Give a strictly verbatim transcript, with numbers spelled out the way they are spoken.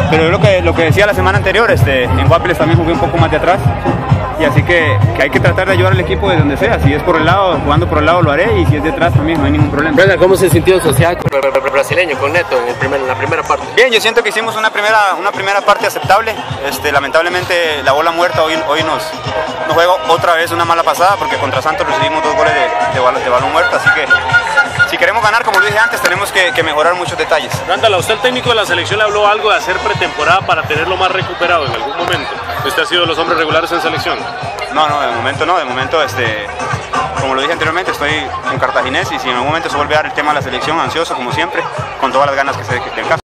pero yo lo que, lo que decía la semana anterior, este, en Guapiles también jugué un poco más de atrás. Y así que, que hay que tratar de ayudar al equipo de donde sea. Si es por el lado, jugando por el lado lo haré, y si es detrás también no hay ningún problema. Brenda, ¿cómo se sintió social con el brasileño, con Neto, en, el primer, en la primera parte? Bien, yo siento que hicimos una primera, una primera parte aceptable. Este, lamentablemente la bola muerta hoy, hoy nos, nos juega otra vez una mala pasada, porque contra Santos recibimos dos goles de, de, balón, de balón muerto, así que si queremos ganar, como lo dije antes, tenemos que, que mejorar muchos detalles. Randall, ¿a usted el técnico de la selección le habló algo de hacer pretemporada para tenerlo más recuperado en algún momento? ¿Usted ha sido de los hombres regulares en selección? No, no, de momento no, de momento, este, como lo dije anteriormente, estoy en Cartaginés, y si en algún momento se vuelve a dar el tema de la selección, ansioso como siempre, con todas las ganas que se que, que